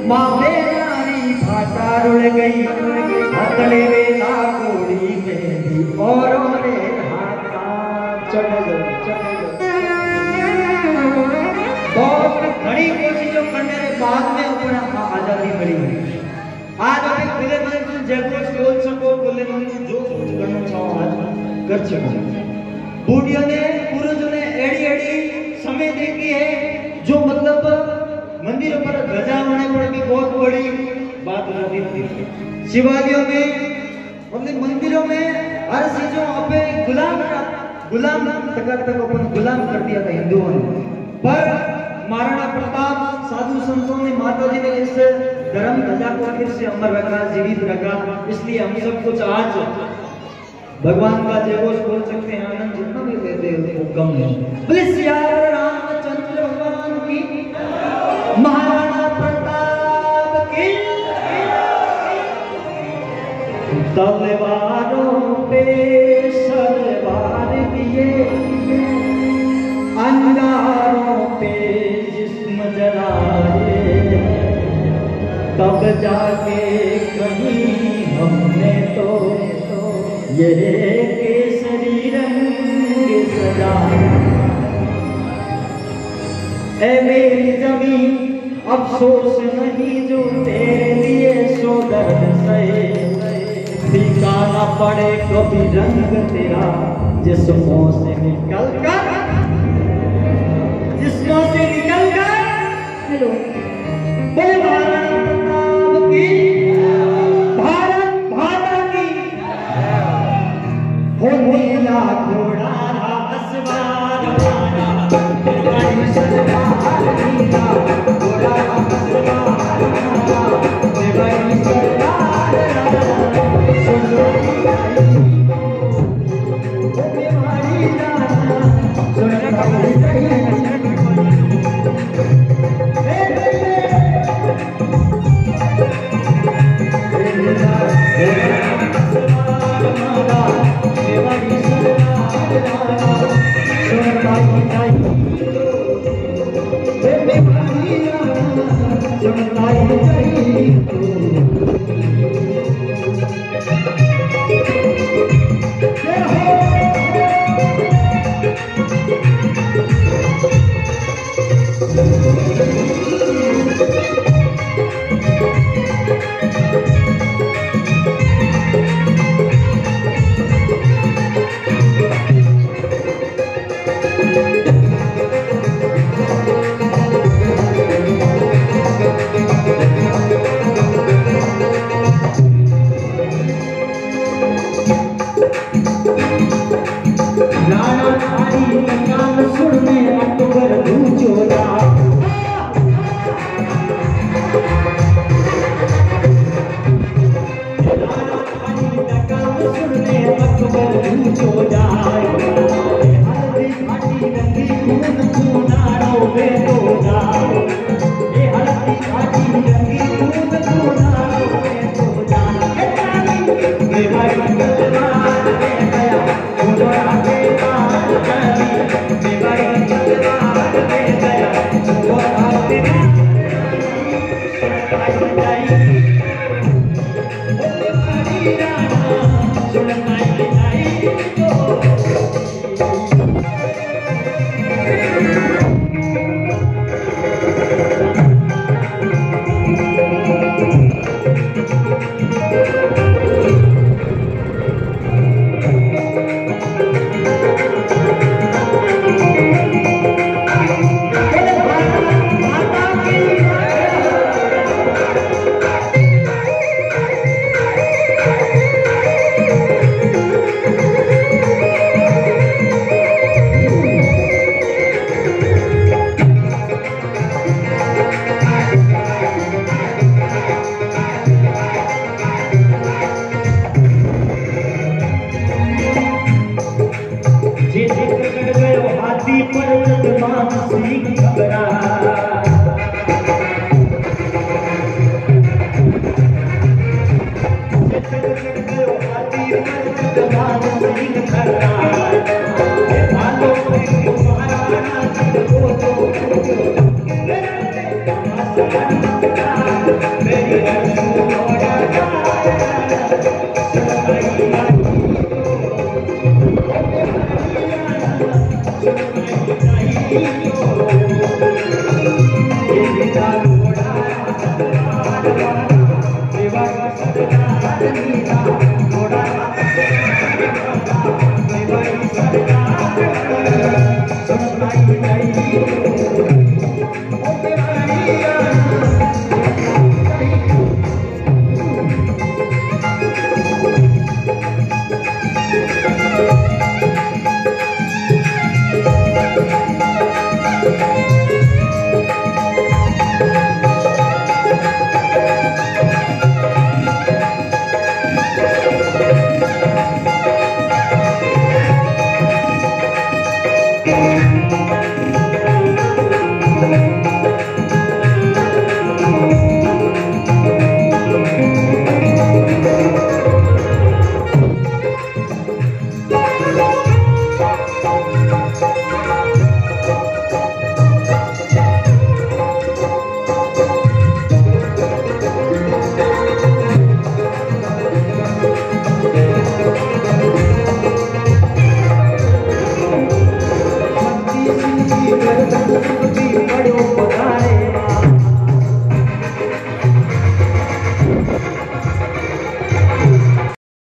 मावे नारी भाषा रुड़ गई हथड़े वे नाकोड़ी में औरों ने हाथा चढ़ बहुत बड़ी कोशिशों करने के बाद में अपना आजादी मिली है। आज आप खुले मन से जगह बोल सको, खुले मन से जो कुछ करना चाहो आज कर सको। बूढ़ियों ने पूर्वजों ने एड़ी एड़ी समय देखी है, जो मतलब मंदिरों पर ध्वजा होने पर भी बहुत बड़ी बात हो जाती थी। शिवालयों में मतलब मंदिरों में हर चीजों पे गुलाम तक अपन गुलाम कर दिया था हिंदुओं ने। पर महाराणा प्रताप साधु संतों ने माता जी ने इस धर्म ध्वजा को फिर से अमर रखा, जीवित रखा। इसलिए हम सब कुछ आज भगवान का जय घोष बोल सकते हैं, आनंद जितना भी लेते हैं वो कम है। बोले सिया रामचंद्र भगवान की, महाराणा प्रताप की। तलवारों पे सलवार दिए, अंगारों पे जिस्म जलाए, तब जाके कहीं हमने तो ये केसरी रंग सजाए। ऐ मेरी जमीन अफसोस नहीं जो तेरे लिए सो दर्द सहे, फीका ना पड़े कभी रंग तेरा जिस्मों से निकल कर, जिस्मों से निकल कर। हेलो बोले महाराणा प्रताप की, भारत माता की। हो नीला घोड़ा असवार वाला, बड़ी सरदार नीला घोड़ा असवार वाला, बड़ी सरदार Thank you.